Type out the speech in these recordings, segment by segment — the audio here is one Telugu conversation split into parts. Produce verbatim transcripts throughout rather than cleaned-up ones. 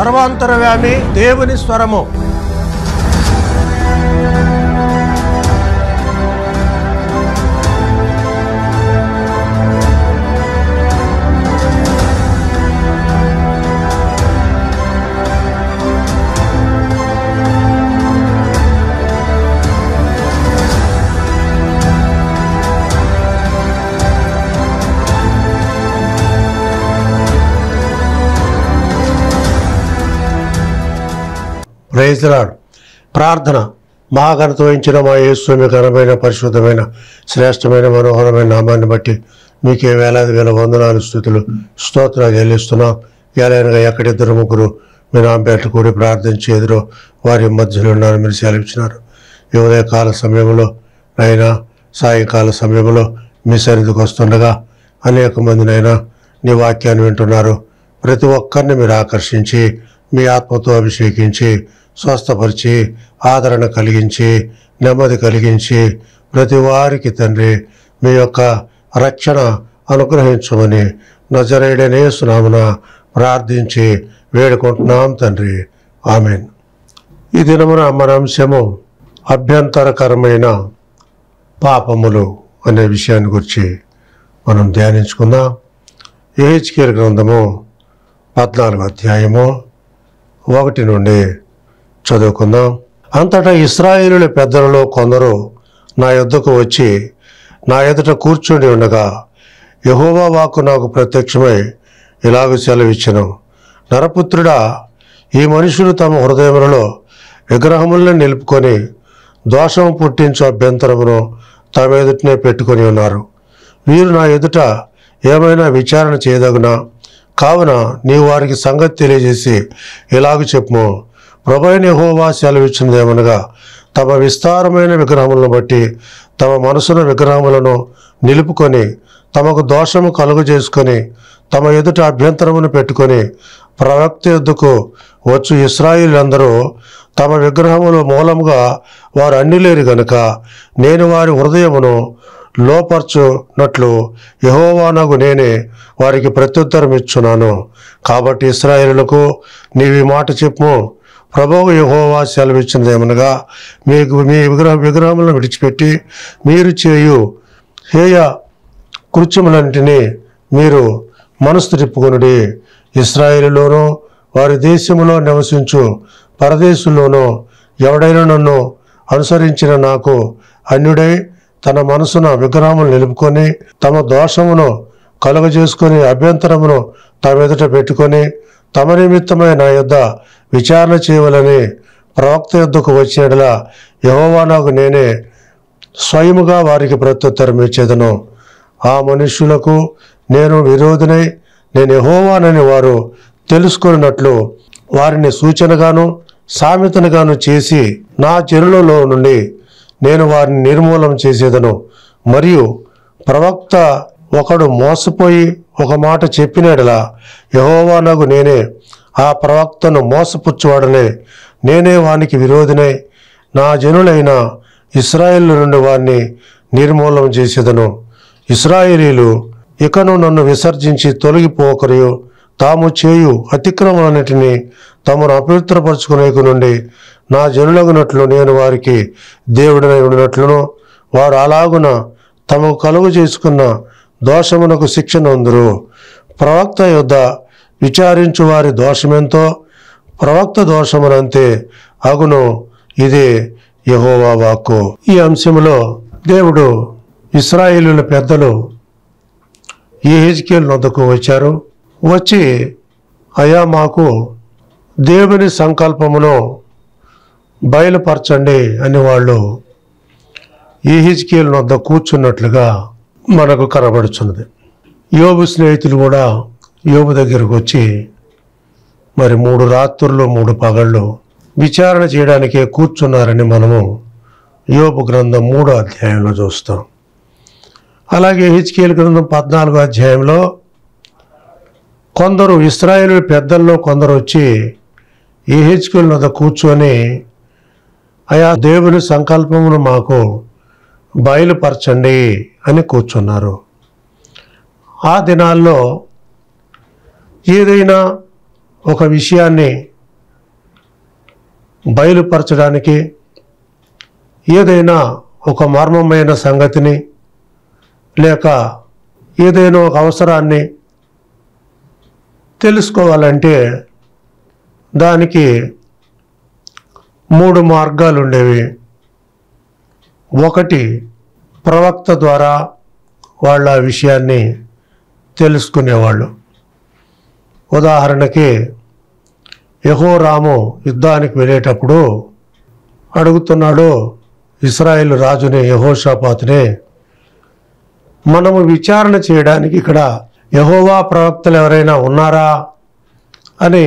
సర్వాంతరవ్యామి దేవుని స్వరము. Praise the lord. ప్రార్థన. మహాఘనత వహించిన మా యేసు మీ ఘనమైన పరిశుద్ధమైన శ్రేష్టమైన మనోహరమైన నామాన్ని బట్టి మీకే వేలాది వేల వందనాలు స్థుతులు స్తోత్రాలు చెల్లిస్తున్నాం. ఎలాగనగా ఎక్కడిద్దరు ముగ్గురు మీ నామపేట కూడి ప్రార్థించేదిరో వారి మధ్యలో ఉన్నారు మీరు సెలవిచ్చినారు. ఈ ఉదయకాల సమయంలో అయినా సాయంకాల సమయంలో మీ సన్నిధికి వస్తుండగా అనేక మందినైనా నీ వాక్యాన్ని వింటున్నారు. ప్రతి ఒక్కరిని మీరు ఆకర్షించి మీ ఆత్మతో అభిషేకించి స్వస్థపరిచి ఆదరణ కలిగించి నెమ్మది కలిగించి ప్రతి వారికి తండ్రి మీ యొక్క రక్షణ అనుగ్రహించమని నజరేయుడైన యేసు నామమున ప్రార్థించి వేడుకుంటున్నాం తండ్రి. ఆమేన్. ఈ దినమున మన అంశము అభ్యంతరకరమైన పాపములు అనే విషయాన్ని గురించి మనం ధ్యానించుకుందాం. యెహెజ్కేలు గ్రంథము పద్నాలుగు అధ్యాయము ఒకటి నుండి చదువుకుందాం. అంతటా ఇశ్రాయేలుల పెద్దలలో కొందరు నా యొద్దకు వచ్చి నా ఎదుట కూర్చుని ఉండగా యెహోవా వాక్కు నాకు ప్రత్యక్షమై ఇలాగ సెలవిచ్చెను. నరపుత్రుడా, ఈ మనుషులు తమ హృదయములలో విగ్రహములను నిలుపుకొని దోషము పుట్టించు అభ్యంతరమును తమ ఎదుటనే పెట్టుకొని ఉన్నారు. వీరు నా ఎదుట ఏమైనా విచారణ చేయదగునా? కావున నీవు వారికి సంగతి తెలియజేసి ఇలాగ చెప్పుము. ప్రభువైన యెహోవా సెలవిచ్చినదేమనగా, తమ విస్తారమైన విగ్రహములను బట్టి తమ మనసున విగ్రహములను నిలుపుకొని తమకు దోషము కలుగు చేసుకొని తమ ఎదుట అభ్యంతరమును పెట్టుకొని ప్రవక్త యొద్దకు వచ్చు ఇశ్రాయేలులందరూ తమ విగ్రహముల మూలముగా వారు అన్యులేరు గనుక నేను వారి హృదయమును లోపర్చునట్లు యెహోవానగు నేనే వారికి ప్రత్యుత్తరం ఇచ్చున్నాను. కాబట్టి ఇశ్రాయేలులకు నీవు ఈ మాట చెప్పుము. ప్రభువు యెహోవా సెలవిచ్చినదేమనగా, మీకు మీ విగ్రహ విగ్రహములను విడిచిపెట్టి మీరు చేయు హేయ కృత్యములన్నిటినీ మీరు మనసు తిప్పుకొనుడి. ఇశ్రాయేలులోనూ వారి దేశములో నివసించు పరదేశుల్లోనూ ఎవడైనా నన్ను అనుసరించిన నాకు అన్యుడై తన మనసున విగ్రహములు నిలుపుకొని తమ దోషమును కలుగజేసుకొని అభ్యంతరమును తమ ఎదుట పెట్టుకొని తమ నిమిత్తమై నా యొద్ద విచారణ చేయవలని ప్రవక్త యొద్దకు వచ్చినట్లా యెహోవా నాకు నేనే స్వయముగా వారికి ప్రత్యుత్తరం ఇచ్చేదను. ఆ మనుష్యులకు నేను విరోధినై నేను యెహోవానని వారు తెలుసుకున్నట్లు వారిని సూచనగాను సామెతనుగాను చేసి నా చెరులలో నుండి నేను వారిని నిర్మూలన చేసేదను. మరియు ప్రవక్త ఒకడు మోసపోయి ఒక మాట చెప్పినట్లా యెహోవా నాకు నేనే ఆ ప్రవక్తను మోసపుచ్చువాడనే నేనే వానికి విరోధినై నా జనులైన ఇశ్రాయేలు నుండి వారిని నిర్మూలన చేసేదను. ఇశ్రాయేలీలు ఇకను నన్ను విసర్జించి తొలగిపోకరియు తాము చేయు అతిక్రమలన్నిటినీ తమను అపవిత్రపరచుకునేకు నుండి నా జనులగునట్లు నేను వారికి దేవుడినై ఉండినట్లును వారు అలాగున తమకు కలుగు చేసుకున్న దోషమునకు శిక్ష నొందురు. ప్రవక్త యొద్ద విచారించు వారి దోషమెంతో ప్రవక్త దోషమునంతే అగును. ఇదే యెహోవా వాక్కు. ఈ అంశంలో దేవుడు ఇశ్రాయేలుల పెద్దలు యెహెజ్కేలు వద్దకు వచ్చారు. వచ్చి అయా మాకు దేవుని సంకల్పమును బయలుపరచండి అని వాళ్ళు యెహెజ్కేలు వద్ద కూర్చున్నట్లుగా మనకు కనబడుచున్నది. యోబు స్నేహితులు కూడా యోబు దగ్గరకు వచ్చి మరి మూడు రాత్రులు మూడు పగళ్ళు విచారణ చేయడానికే కూర్చున్నారని మనము యోబు గ్రంథం మూడో అధ్యాయంలో చూస్తాం. అలాగే యెహెజ్కేలు గ్రంథం పద్నాలుగో అధ్యాయంలో కొందరు ఇశ్రాయేలు పెద్దల్లో కొందరు వచ్చి యెహెజ్కేలు వద్ద కూర్చొని అయా దేవుని సంకల్పమును మాకు బయలుపరచండి అని కూర్చున్నారు. ఆ దినాల్లో ఏదైనా ఒక విషయాన్ని బయలుపరచడానికి, ఏదైనా ఒక మర్మమైన సంగతిని లేక ఏదైనా ఒక అవసరాన్ని తెలుసుకోవాలంటే దానికి మూడు మార్గాలు ఉండేవి. ఒకటి, ప్రవక్త ద్వారా వాళ్ళ ఆ విషయాన్ని తెలుసుకునేవాళ్ళు. ఉదాహరణకి యెహోరాము యుద్ధానికి వెళ్ళేటప్పుడు అడుగుతున్నాడు ఇశ్రాయేలు రాజుని, యెహోషాపాతుని, మనము విచారణ చేయడానికి ఇక్కడ యెహోవా ప్రవక్తలు ఎవరైనా ఉన్నారా అని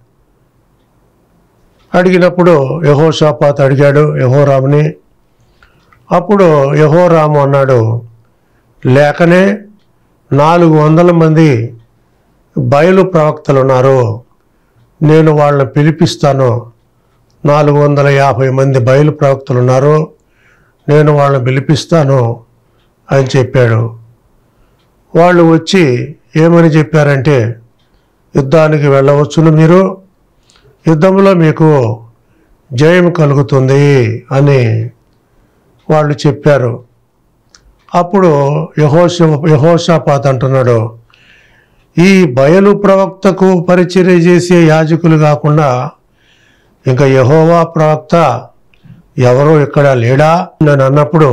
అడిగినప్పుడు యెహోషాపాతు అడిగాడు యెహోరాముని. అప్పుడు యెహోరాము అన్నాడు, లేకనే నాలుగు వందల మంది బయలు ప్రవక్తలు ఉన్నారు, నేను వాళ్ళని పిలిపిస్తాను. నాలుగు వందల యాభై మంది బయలు ప్రవక్తలు ఉన్నారు, నేను వాళ్ళని పిలిపిస్తాను అని చెప్పాడు. వాళ్ళు వచ్చి ఏమని చెప్పారంటే, యుద్ధానికి వెళ్ళవచ్చును, మీరు యుద్ధంలో మీకు జయం కలుగుతుంది అని వాళ్ళు చెప్పారు. అప్పుడు యెహోష యెహోషాపాతు అంటున్నాడు, ఈ బయలు ప్రవక్తకు పరిచర్య చేసే యాజకులు కాకుండా ఇంకా యెహోవా ప్రవక్త ఎవరో ఇక్కడ లేడా నేను అన్నప్పుడు,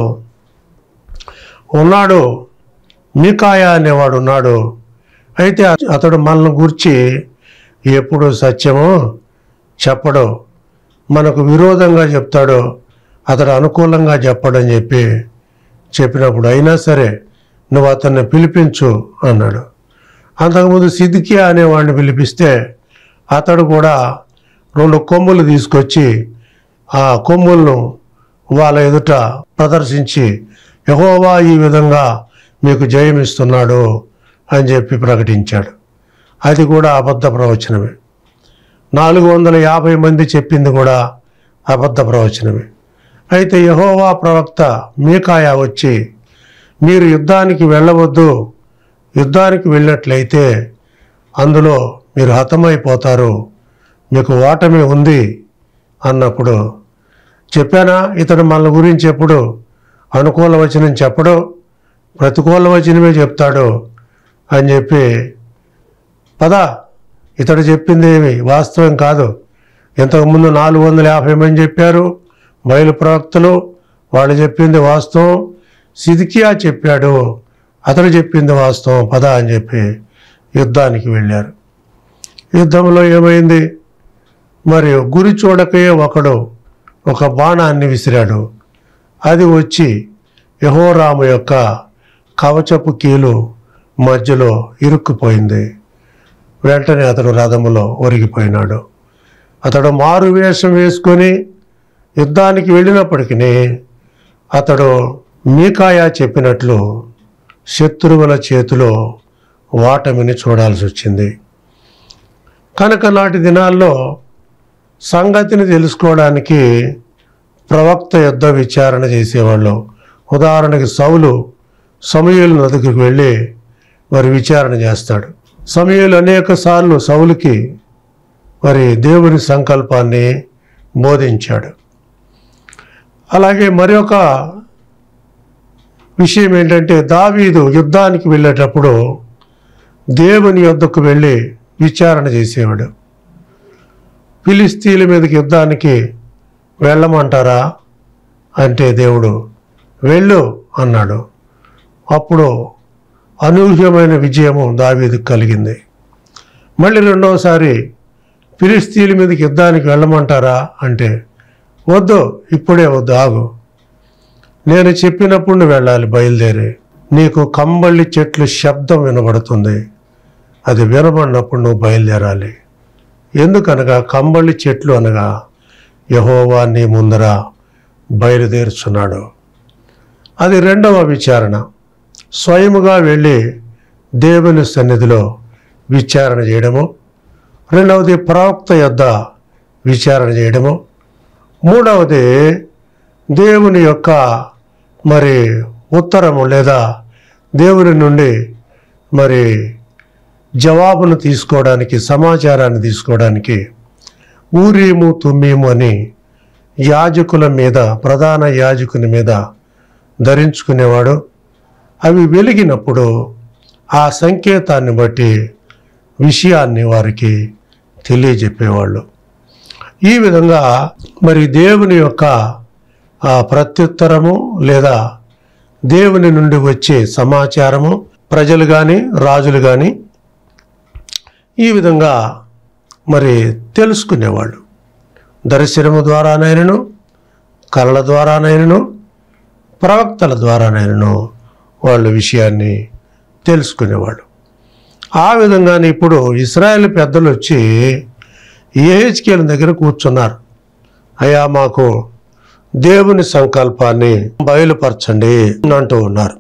ఉన్నాడు, మీకాయా అనేవాడు ఉన్నాడు. అయితే అతడు మనల్ని గురించి ఎప్పుడు సత్యమో చెప్పడు, మనకు విరోధంగా చెప్తాడు, అతడు అనుకూలంగా చెప్పడని చెప్పి చెప్పినప్పుడు, అయినా సరే నువ్వు అతన్ని పిలిపించు అన్నాడు. అంతకుముందు సిద్కియా అనేవాడిని పిలిపిస్తే అతడు కూడా రెండు కొమ్ములు తీసుకొచ్చి ఆ కొమ్ములను వాళ్ళ ఎదుట ప్రదర్శించి, యెహోవా ఈ విధంగా మీకు జయమిస్తున్నాడు అని చెప్పి ప్రకటించాడు. అది కూడా అబద్ధ ప్రవచనమే. నాలుగు వందల యాభై మంది చెప్పింది కూడా అబద్ధ ప్రవచనమే. అయితే యెహోవా ప్రవక్త మీకాయా వచ్చి, మీరు యుద్ధానికి వెళ్ళవద్దు, యుద్ధానికి వెళ్ళినట్లయితే అందులో మీరు హతమైపోతారు, మీకు ఓటమి ఉంది అన్నప్పుడు, చెప్పానా ఇతడు మన గురించి ఎప్పుడు అనుకూల వచనం చెప్పడు, ప్రతికూల వచనమే చెప్తాడు అని చెప్పి, పద ఇతడు చెప్పింది ఏమి వాస్తవం కాదు, ఇంతకుముందు నాలుగు వందల యాభై మంది చెప్పారు బయలు ప్రవక్తలు, వాళ్ళు చెప్పింది వాస్తవం, సిద్కియా చెప్పాడు అతడు చెప్పింది వాస్తవం, పద అని చెప్పి యుద్ధానికి వెళ్ళారు. యుద్ధంలో ఏమైంది, మరి గురి చూడకే ఒకడు ఒక బాణాన్ని విసిరాడు, అది వచ్చి యెహోరాము యొక్క కవచపు కీలు మధ్యలో ఇరుక్కుపోయింది. వెంటనే అతడు రథములో ఒరిగిపోయినాడు. అతడు మారు వేషం వేసుకొని యుద్ధానికి వెళ్ళినప్పటికీ అతడు మీకాయా చెప్పినట్లు శత్రువుల చేతిలో ఓటమిని చూడాల్సి వచ్చింది. కనుక నాటి దినాల్లో సంగతిని తెలుసుకోవడానికి ప్రవక్త యుద్ధ విచారణ చేసేవాళ్ళు. ఉదాహరణకి సౌలు సమూయేలు నదికి వెళ్ళి మరి విచారణ చేస్తాడు. సమూయేలు అనేక సార్లు సౌలుకి మరి దేవుని సంకల్పాన్ని బోధించాడు. అలాగే మరి ఒక విషయం ఏంటంటే, దావీదు యుద్ధానికి వెళ్ళేటప్పుడు దేవుని యొద్దకు వెళ్ళి విచారణ చేసేవాడు. ఫిలిస్తీన్ల మీదకి యుద్ధానికి వెళ్ళమంటారా అంటే దేవుడు వెళ్ళు అన్నాడు. అప్పుడు అనూహ్యమైన విజయము దావీదుకు కలిగింది. మళ్ళీ రెండవసారి ఫిలిస్తీన్ల మీదకి యుద్ధానికి వెళ్ళమంటారా అంటే, వద్దు, ఇప్పుడే వద్దు, ఆగు, నేను చెప్పినప్పుడు నువ్వు వెళ్ళాలి, బయలుదేరి, నీకు కంబళి చెట్లు శబ్దం వినబడుతుంది, అది వినబడినప్పుడు నువ్వు బయలుదేరాలి. ఎందుకనగా కంబళి చెట్లు అనగా యెహోవా నీ ముందర బయలుదేరుచున్నాడు. అది రెండవ విచారణ. స్వయముగా వెళ్ళి దేవుని సన్నిధిలో విచారణ చేయడము. రెండవది ప్రవక్త యొద్ద విచారణ చేయడము. మూడవది దేవుని యొక్క మరి ఉత్తరము లేదా దేవుని నుండి మరి జవాబును తీసుకోవడానికి, సమాచారాన్ని తీసుకోవడానికి ఊరీము తుమ్మీము అని యాజకుల మీద, ప్రధాన యాజకుని మీద ధరించుకునేవాడు. అవి వెలిగినప్పుడు ఆ సంకేతాన్ని బట్టి విషయాన్ని వారికి తెలియజెప్పేవాళ్ళు. ఈ విధంగా మరి దేవుని యొక్క ఆ ప్రత్యుత్తరము లేదా దేవుని నుండి వచ్చే సమాచారము ప్రజలు కానీ రాజులు కానీ ఈ విధంగా మరి తెలుసుకునేవాళ్ళు. దర్శనము ద్వారానైనను, కళల ద్వారానైనను, ప్రవక్తల ద్వారానైనను వాళ్ళు విషయాన్ని తెలుసుకునేవాళ్ళు. ఆ విధంగానే ఇప్పుడు ఇశ్రాయేలు పెద్దలు వచ్చి యెహెజ్కేలు దగ్గర కూర్చున్నారు. అయ్యా, మాకు దేవుని సంకల్పాన్ని బయలుపరచండి అంటూ ఉన్నారు.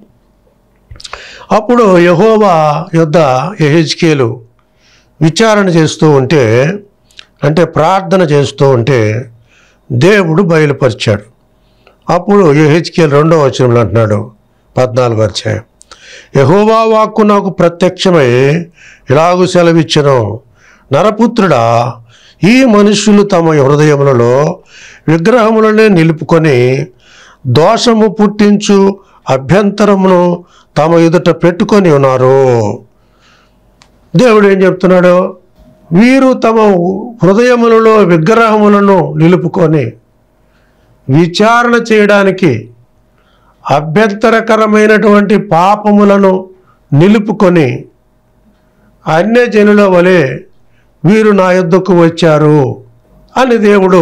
అప్పుడు యెహోవా యొద్ద యెహెజ్కేలు విచారణ చేస్తూ ఉంటే, అంటే ప్రార్థన చేస్తూ ఉంటే దేవుడు బయలుపరిచాడు. అప్పుడు యెహెజ్కేలు రెండో వచనంలో అంటున్నాడు, పద్నాలుగు అధ్యాయం, యెహోవా వాక్కు నాకు ప్రత్యక్షమై ఇలాగు సెలవిచ్చెను, నరపుత్రుడా, ఈ మనుష్యులు తమ హృదయములలో విగ్రహములనే నిలుపుకొని దోషము పుట్టించు అభ్యంతరమును తమ ఎదుట పెట్టుకొని ఉన్నారు. దేవుడు ఏం చెప్తున్నాడు? వీరు తమ హృదయములలో విగ్రహములను నిలుపుకొని విచారణ చేయడానికి అభ్యంతరకరమైనటువంటి పాపములను నిలుపుకొని అన్యజనుల వలె వీరు నా యొద్దకు వచ్చారు అని దేవుడు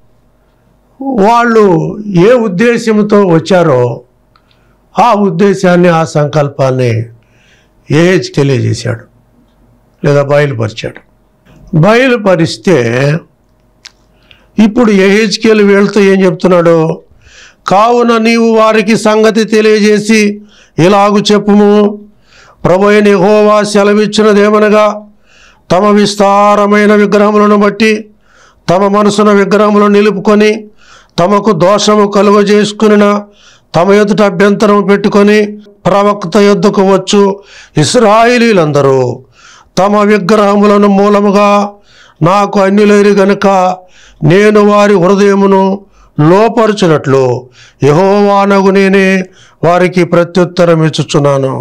వాళ్ళు ఏ ఉద్దేశంతో వచ్చారో ఆ ఉద్దేశాన్ని, ఆ సంకల్పాన్ని యెహెజ్ తెలియజేశాడు లేదా బయలుపరిచాడు. బయలుపరిస్తే ఇప్పుడు యెహెజ్కేలు వీళ్ళతో ఏం చెప్తున్నాడు? కావున నీవు వారికి సంగతి తెలియజేసి ఇలాగు చెప్పుము, ప్రభువైన యెహోవా సెలవిచ్చినదేమనగా, తమ విస్తారమైన విగ్రహములను బట్టి తమ మనసున విగ్రహములను నిలుపుకొని తమకు దోషము కలుగజేసుకునిన తమ ఎదుట అభ్యంతరం పెట్టుకొని ప్రవక్త యొద్దకు వచ్చు ఇశ్రాయేలీలందరూ తమ విగ్రహములను మూలముగా నాకు అన్యులైరి గనుక నేను వారి హృదయమును లోపరుచునట్లు యెహోవానగు నేనే వారికి ప్రత్యుత్తరం ఇచ్చుచున్నాను.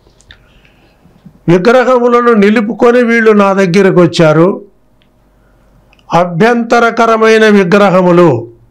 విగ్రహములను నిలుపుకొని వీళ్ళు నా దగ్గరకు వచ్చారు. అభ్యంతరకరమైన విగ్రహములు,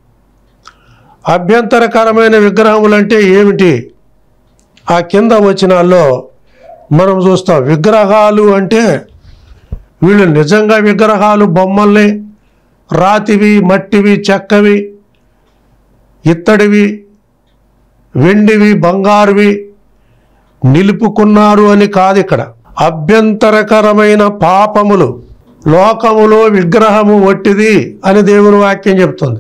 అభ్యంతరకరమైన విగ్రహములు అంటే ఏమిటి? ఆ కింద వచనాల్లో మనం చూస్తాం. విగ్రహాలు అంటే వీళ్ళు నిజంగా విగ్రహాలు, బొమ్మల్ని, రాతివి, మట్టివి, చెక్కవి, ఇత్తడివి, వెండివి, బంగారువి నిలుపుకున్నారు అని కాదు. ఇక్కడ అభ్యంతరకరమైన పాపములు, లోకములో విగ్రహము వట్టిది అని దేవుని వాక్యం చెప్తుంది.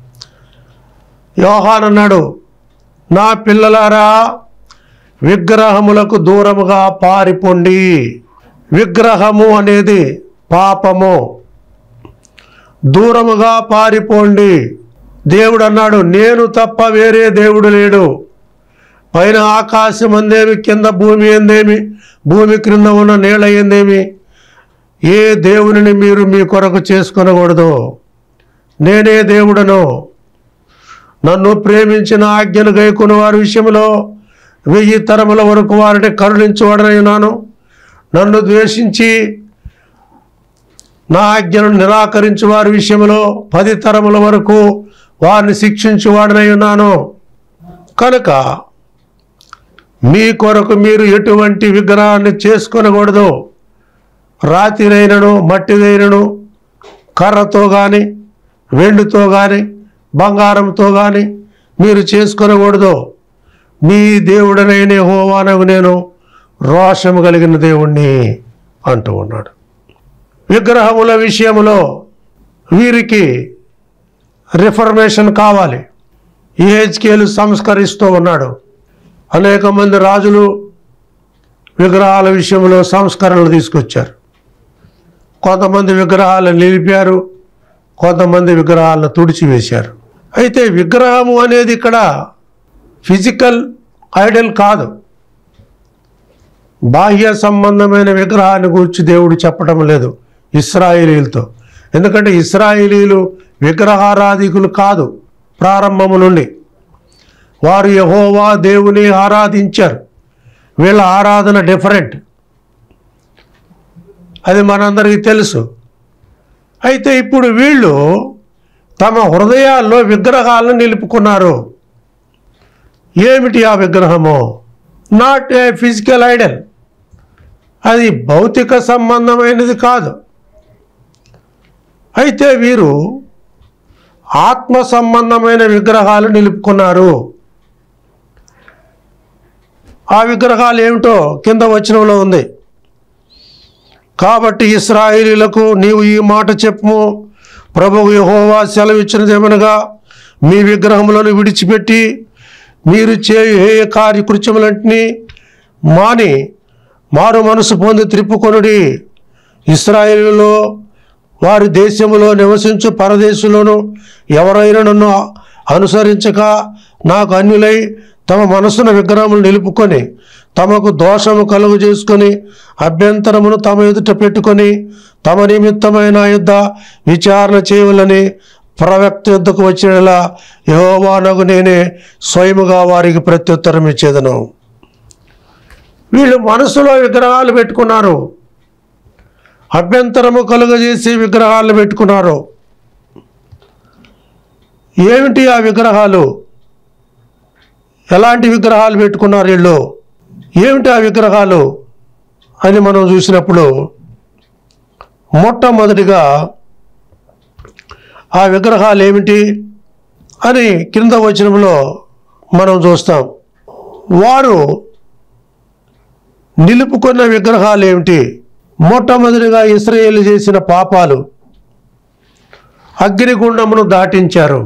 యోహాను అన్నాడు, నా పిల్లలారా, విగ్రహములకు దూరముగా పారిపోండి. విగ్రహము అనేది పాపము, దూరముగా పారిపోండి. దేవుడు అన్నాడు, నేను తప్ప వేరే దేవుడు లేడు. పైన ఆకాశం అందేమి, కింద భూమి ఏందేమి, భూమి క్రింద ఉన్న నీళ్ళ ఏందేమి, ఏ దేవునిని మీరు మీ కొరకు చేసుకొనకూడదు. నేనే దేవుడను. నన్ను ప్రేమించిన ఆజ్ఞలు గైకొన్న వారి విషయంలో వెయ్యి తరముల వరకు వారిని కరుణించువాడనై ఉన్నాను. నన్ను ద్వేషించి నా ఆజ్ఞలను నిరాకరించు వారి విషయంలో పది తరముల వరకు వారిని శిక్షించువాడనై ఉన్నాను. కనుక మీ కొరకు మీరు ఎటువంటి విగ్రహాన్ని చేసుకొనకూడదు. రాతిరైనను, మట్టిదైనను, కర్రతో కానీ, వెండితో కానీ, బంగారంతో కానీ మీరు చేసుకొనకూడదు. మీ దేవుడనైన యెహోవానగు నేను రోషము కలిగిన దేవుణ్ణి అంటూ ఉన్నాడు. విగ్రహముల విషయంలో వీరికి రిఫర్మేషన్ కావాలి. యెహెజ్కేలు సంస్కరిస్తూ ఉన్నాడు. అనేక మంది రాజులు విగ్రహాల విషయంలో సంస్కరణలు తీసుకొచ్చారు. కొంతమంది విగ్రహాలను నిలిపారు, కొంతమంది విగ్రహాలను తుడిచివేశారు. అయితే విగ్రహము అనేది ఇక్కడ ఫిజికల్ ఐడల్ కాదు. బాహ్య సంబంధమైన విగ్రహాన్ని గురించి దేవుడు చెప్పడం లేదు ఇశ్రాయేలీలతో. ఎందుకంటే ఇశ్రాయేలీలు విగ్రహారాధికులు కాదు. ప్రారంభము నుండి వారు యెహోవా దేవుని ఆరాధించారు. వీళ్ళ ఆరాధన డిఫరెంట్, అది మనందరికీ తెలుసు. అయితే ఇప్పుడు వీళ్ళు తమ హృదయాల్లో విగ్రహాలను నిలుపుకున్నారు. ఏమిటి ఆ విగ్రహము? నాట్ ఏ ఫిజికల్ ఐడల్, అది భౌతిక సంబంధమైనది కాదు. అయితే వీరు ఆత్మ సంబంధమైన విగ్రహాలు నిలుపుకున్నారు. ఆ విగ్రహాలు ఏమిటో కింద వచనంలో ఉంది. కాబట్టి ఇశ్రాయేలీయులకు నీవు ఈ మాట చెప్పుము, ప్రభువు యెహోవా సెలవిచ్చినదేమనగా, మీ విగ్రహములను విడిచిపెట్టి మీరు చేయు హేయ కార్యకృత్యములన్నిటినీ మాని మారు మనసు పొంది త్రిప్పుకొనుడి. ఇశ్రాయేలులో వారి దేశములో నివసించు పరదేశులను ఎవరైనా నన్ను అనుసరించక నాకు అన్యులై తమ మనసున విగ్రహములు నిలుపుకొని తమకు దోషము కలుగు చేసుకొని అభ్యంతరమును తమ ఎదుట పెట్టుకొని తమ నిమిత్తమైన యుద్ధ విచారణ చేయవలని ప్రవక్త యుద్ధకు వచ్చినలా యెహోవానగు నేనే స్వయముగా వారికి ప్రత్యుత్తరం ఇచ్చేదను. వీళ్ళు మనసులో విగ్రహాలు పెట్టుకున్నారు, అభ్యంతరము కలుగజేసి విగ్రహాలు పెట్టుకున్నారు. ఏమిటి ఆ విగ్రహాలు? ఎలాంటి విగ్రహాలు పెట్టుకున్నారు వీళ్ళు? ఏమిటి ఆ విగ్రహాలు అని మనం చూసినప్పుడు మొట్టమొదటిగా ఆ విగ్రహాలు ఏమిటి అని కింద వచనంలో మనం చూస్తాం. వారు నిలుపుకున్న విగ్రహాలు ఏమిటి? మొట్టమొదటిగా ఇశ్రాయేలు చేసిన పాపాలు. అగ్నిగుండమును దాటించారు,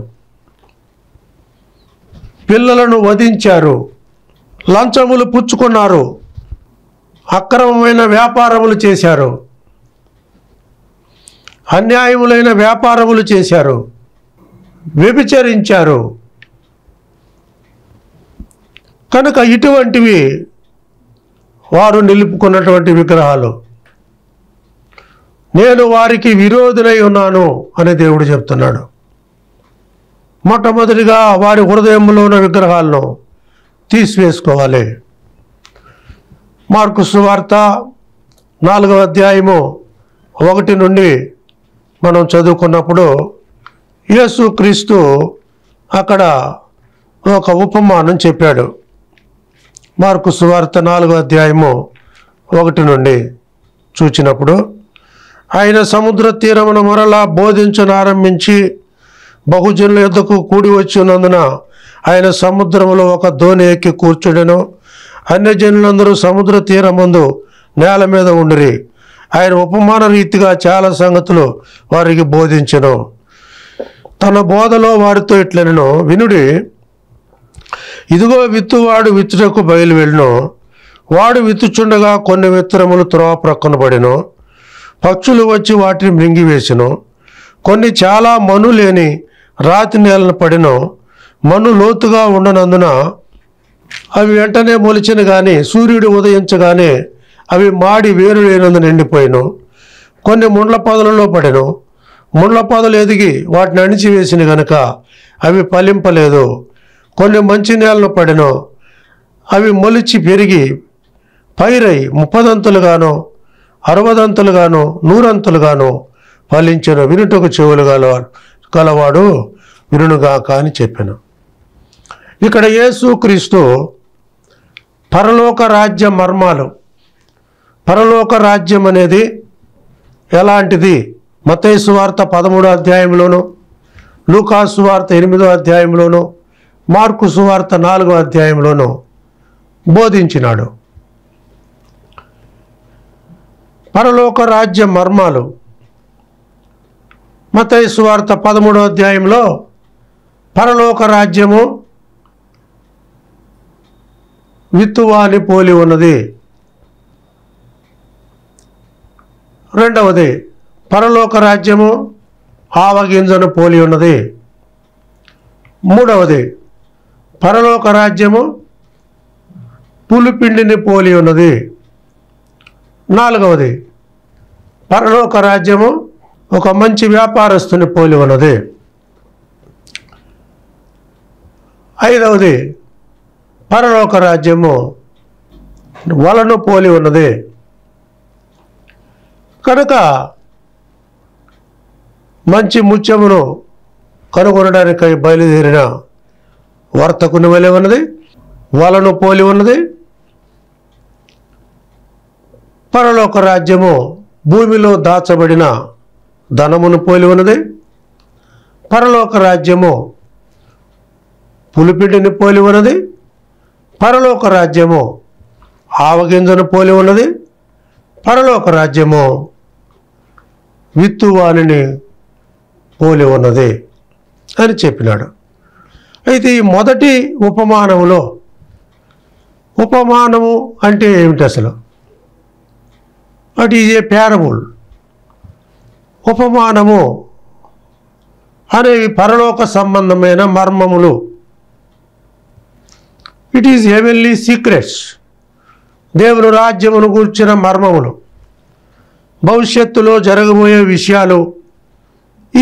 పిల్లలను వధించారు, లంచములు పుచ్చుకున్నారు, అక్రమమైన వ్యాపారములు చేశారు, అన్యాయములైన వ్యాపారములు చేశారు, వ్యభిచరించారు. కనుక ఇటువంటివి వారు నిలుపుకున్నటువంటి విగ్రహాలు. నేను వారికి విరోధులై ఉన్నాను అని దేవుడు చెప్తున్నాడు. మొట్టమొదటిగా వారి హృదయంలో ఉన్న విగ్రహాలను తీసివేసుకోవాలి. మార్కు సువార్త నాలుగవ అధ్యాయము ఒకటి నుండి మనం చదువుకున్నప్పుడు యేసుక్రీస్తు అక్కడ ఒక ఉపమానం చెప్పాడు. మార్కు సువార్త నాలుగవ అధ్యాయము ఒకటి నుండి చూచినప్పుడు, ఆయన సముద్ర తీరమున మరలా బోధించనారంభించి బహుజనుల యొద్దకు కూడి వచ్చినందున ఆయన సముద్రములో ఒక దోణి ఎక్కి కూర్చుడెను. అన్యజనులందరూ సముద్ర తీరమందు నేల మీద ఉండిరి. ఆయన ఉపమాన రీతిగా చాలా సంగతులు వారికి బోధించెను. తన బోధలో వారితో ఇట్లనెను, వినుడి, ఇదిగో విత్తువాడు విత్తుటకు బయలు వెళ్ళును. వాడు విత్తుచుండగా కొన్ని విత్తనములు త్రోవ ప్రక్కన పడెను. పక్షులు వచ్చి వాటిని మృంగివేసెను. కొన్ని చాలా మను లేని రాతి నేలను పడెను. మను లోతుగా ఉండనందున అవి వెంటనే మొలిచిన కానీ సూర్యుడు ఉదయించగానే అవి మాడి వేరు లేనందున ఎండిపోయిను. కొన్ని ముండ్ల పొదలలో పడెను. ముండ్ల పొదలు ఎదిగి వాటిని అణిచివేసిన గనుక అవి ఫలింపలేదు. కొన్ని మంచి నేలను పడెను. అవి మొలిచి పెరిగి పైరై ముప్పదంతులుగాను అరవదంతులుగాను నూరంతులుగాను ఫలించెను. వినుటకు చెవులు గల గలవాడు వినుగాక అని చెప్పాను. ఇక్కడ యేసుక్రీస్తు పరలోక రాజ్య మర్మాలు, పరలోక రాజ్యం అనేది ఎలాంటిది మత్తయి సువార్త పదమూడో అధ్యాయంలోను, లూకా సువార్త ఎనిమిదో అధ్యాయంలోను, మార్కు సువార్త నాలుగో అధ్యాయంలోను బోధించినాడు. పరలోక రాజ్య మర్మాలు మత్తయి సువార్త పదమూడో అధ్యాయంలో పరలోక రాజ్యము విత్తువాని పోలి ఉన్నది. రెండవది, పరలోక రాజ్యము ఆవగింజను పోలి ఉన్నది. మూడవది, పరలోక రాజ్యము పులిపిండిని పోలి ఉన్నది. నాలుగవది, పరలోక రాజ్యము ఒక మంచి వ్యాపారస్తుని పోలి ఉన్నది. ఐదవది పరలోక రాజ్యము వలను పోలి ఉన్నది. కనుక మంచి ముత్యమును కనుగొనడానికై బయలుదేరిన వర్తకుని వలె ఉన్నది, వలను పోలి ఉన్నది. పరలోక రాజ్యము భూమిలో దాచబడిన ధనమును పోలి ఉన్నది. పరలోక రాజ్యము పులిపిండిని పోలి ఉన్నది. పరలోక రాజ్యము ఆవగింజను పోలి ఉన్నది. పరలోక రాజ్యము విత్తువానిని పోలి ఉన్నది అని చెప్పినాడు. అయితే ఈ మొదటి ఉపమానములో, ఉపమానము అంటే ఏమిటి అసలు? It is a parable. ఉపమానము అనేవి పరలోక సంబంధమైన మర్మములు. It is heavenly secrets. దేవుని రాజ్యమును గూర్చిన మర్మములు, భవిష్యత్తులో జరగబోయే విషయాలు ఈ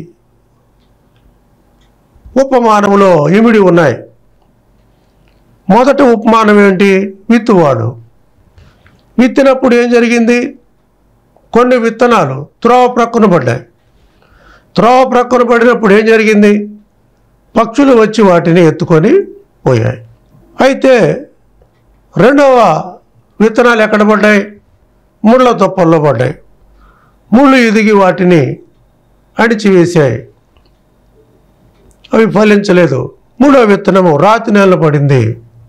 ఉపమానములో ఇమిడి ఉన్నాయి. మొదటి ఉపమానం ఏంటి? విత్తువాడు. విత్తినప్పుడు ఏం జరిగింది? కొన్ని విత్తనాలు త్రోవ ప్రక్కన పడ్డాయి. త్రోవ ప్రక్కన పడినప్పుడు ఏం జరిగింది? పక్షులు వచ్చి వాటిని ఎత్తుకొని పోయాయి. అయితే రెండవ విత్తనాలు ఎక్కడ పడ్డాయి? ముళ్ళ తొప్పల్లో పడ్డాయి. ముళ్ళు ఎదిగి వాటిని అడిచివేశాయి. అవి ఫలించలేదు. మూడవ విత్తనము రాతి నేల పడింది.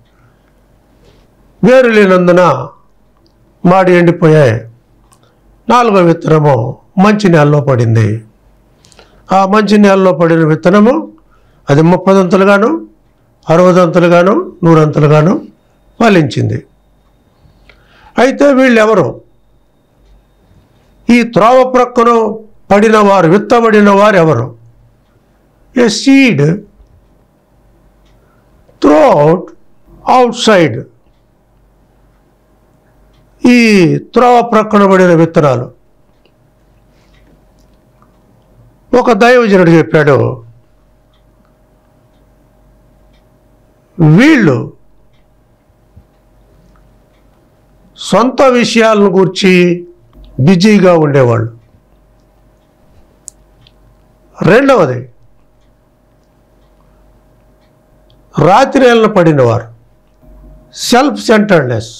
వేరు లేనందున మాడి ఎండిపోయాయి. నాలుగవ విత్తనము మంచి నేలలో పడింది. ఆ మంచి నేలలో పడిన విత్తనము అది ముప్పదంతులుగాను, అరవదంతులుగాను, నూరంతులుగాను ఫలించింది. అయితే వీళ్ళెవరు? ఈ త్రోవ ప్రక్కన పడిన వారు, విత్తబడిన వారు ఎవరు? A seed thrown outside. ఈ త్రోవ ప్రక్కన పడిన విత్తనాలు. ఒక దైవజనుడు చెప్పాడు, వీళ్ళు సొంత విషయాలను గురించి బిజీగా ఉండేవాళ్ళు. రెండవది రాత్రి నేలన పడినవారు, సెల్ఫ్ సెంటర్డ్నెస్,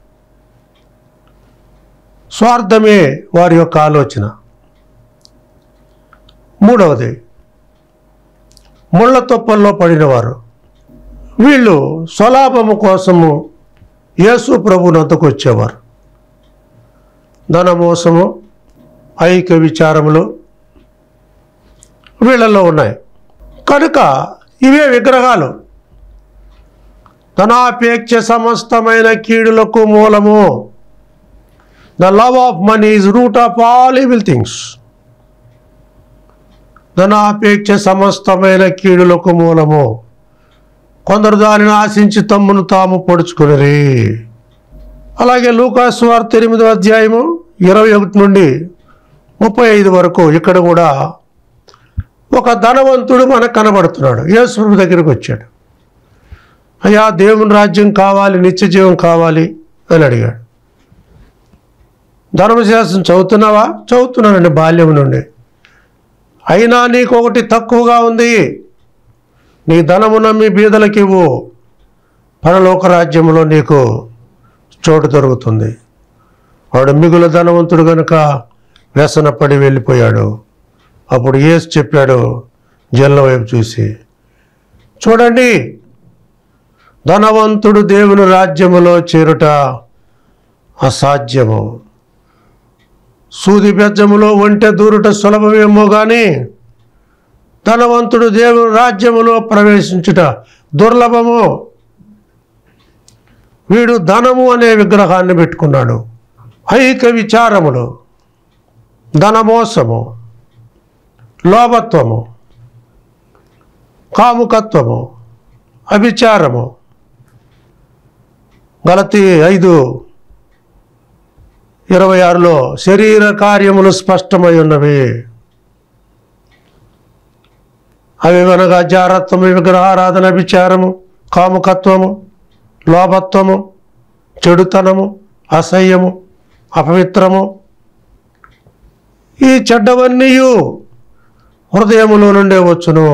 స్వార్థమే వారి యొక్క ఆలోచన. మూడవది ముళ్ళ తొప్పల్లో పడినవారు. వీళ్ళు స్వలాభము కోసము యేసు ప్రభువుని వద్దకు వచ్చేవారు. ధనమోసము, ఐక్య విచారములు వీళ్ళల్లో ఉన్నాయి. కనుక ఇవే విగ్రహాలు. ధనాపేక్ష సమస్తమైన కీడులకు మూలము. The love of money is root of all evil things. ధనాపేక్ష సమస్తమైన కీడులకు మూలము. కొందరు దానిని ఆశించి తమ్మును తాము పొడుచుకుని. అలాగే లూకాసు సువార్త ఎనిమిదో అధ్యాయము ఇరవై ఒకటి నుండి ముప్పై ఐదు వరకు ఇక్కడ కూడా ఒక ధనవంతుడు మనకు కనబడుతున్నాడు. యేసు ప్రభు దగ్గరికి వచ్చాడు. అయ్యా, దేవుని రాజ్యం కావాలి, నిత్య జీవం కావాలి అని అడిగాడు. ధర్మశాస్త్రం చదువుతున్నావా? చదువుతున్నానండి బాల్యం నుండి. అయినా నీకు ఒకటి తక్కువగా ఉంది. నీ ధనము నమ్మి బీదలకు ఇవ్వు, పరలోక రాజ్యంలో నీకు చోటు దొరుకుతుంది. వాడు మిగులు ధనవంతుడు కనుక వ్యసనపడి వెళ్ళిపోయాడు. అప్పుడు యేసు చెప్పాడు జనుల వైపు చూసి, చూడండి, ధనవంతుడు దేవుని రాజ్యములో చేరుట అసాధ్యము. సూది బెజ్జములో ఒంటె దూరుట సులభమేమో కానీ ధనవంతుడు దేవుని రాజ్యములో ప్రవేశించుట దుర్లభము. వీడు ధనము అనే విగ్రహాన్ని పెట్టుకున్నాడు. ఐక్య విచారములు, ధనమోసము, లోభత్వము, కాముకత్వము, అభిచారము. గలతీ ఐదు ఇరవై ఆరులో శరీర కార్యములు స్పష్టమై ఉన్నవి. అవి అనగా జారత్వము, విగ్రహారాధన, విచారము, కాముకత్వము, లోభత్వము, చెడుతనము, అసహ్యము, అపవిత్రము. ఈ చెడ్డవన్నీ హృదయములో నుండే వచ్చును.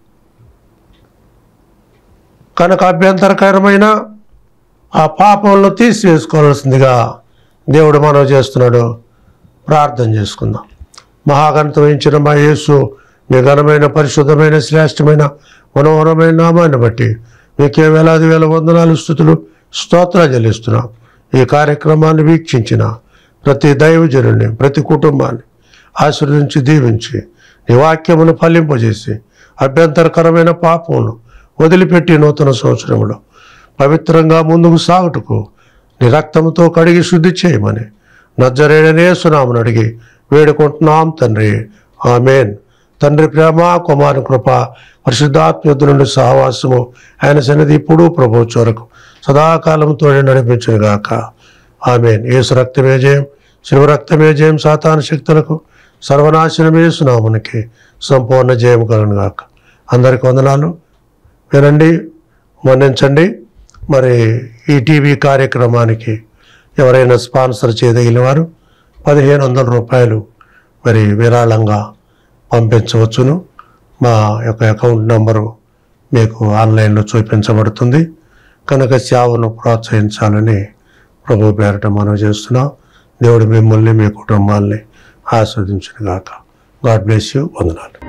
కనుక అభ్యంతరకరమైన ఆ పాపంలో తీసివేసుకోవాల్సిందిగా దేవుడు మనవి చేస్తున్నాడు. ప్రార్థన చేసుకుందాం. మహాగణత వహించిన మా యేసు, మీ ఘనమైన, పరిశుద్ధమైన, శ్రేష్టమైన, మనోహరమైన నామాన్ని బట్టి మీకే వేలాది వేల వందనాలు, స్తుతులు, స్తోత్రాలు చెల్లిస్తున్నాం. ఈ కార్యక్రమాన్ని వీక్షించిన ప్రతి దైవజనుని, ప్రతి కుటుంబాన్ని ఆశీర్వదించి దీవించి నీ వాక్యమును ఫలింపజేసి అభ్యంతరకరమైన పాపమును వదిలిపెట్టి నూతన సంవత్సరంలో పవిత్రంగా ముందుకు సాగుటకు నీ రక్తంతో కడిగి శుద్ధి చేయమని నజరేయుడైన యేసునామమున అడిగి వేడుకుంటున్నాం తండ్రి. ఆమేన్. తండ్రి ప్రేమ, కుమారుని కృప, పరిశుద్ధాత్మ నుండి సహవాసము ఆయన సన్నిధి ఇప్పుడు ప్రభువు వరకు సదాకాలంతో నడిపించును గాక. ఆమేన్. యేసు రక్తమే జయం, శిలువ రక్తమే జయం. సాతాను శక్తులకు సర్వనాశనం యేసునామమునికి సంపూర్ణ జయం కలుగును గాక. అందరికి వందనాలు. వినండి, మన్నించండి. మరి ఈ టీవీ కార్యక్రమానికి ఎవరైనా స్పాన్సర్ చేయదగిన వారు పదిహేను వందల రూపాయలు మరి విరాళంగా పంపించవచ్చును. మా యొక్క అకౌంట్ నంబరు మీకు ఆన్లైన్లో చూపించబడుతుంది. కనుక సేవను ప్రోత్సహించాలని ప్రభు పేరట మనవి చేస్తున్నాం. దేవుడు మిమ్మల్ని, మీ కుటుంబాల్ని ఆస్వాదించును గాక. God bless you. వందనాలు.